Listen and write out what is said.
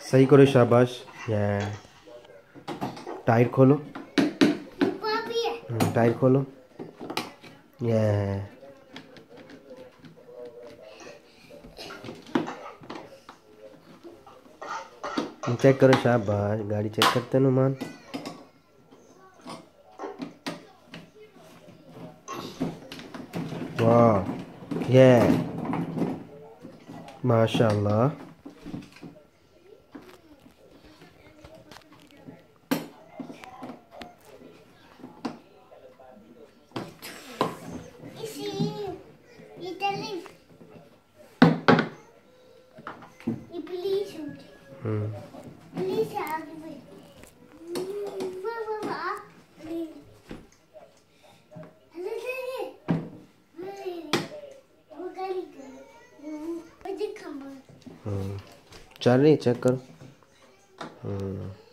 सही करो, शाबाश। ये टायर खोलो। टायर खोलो। ये चेक करो, शाबाश। गाड़ी चेक करते नुमान। वाह, ये माशाल्लाह। चल रही, चेक करो।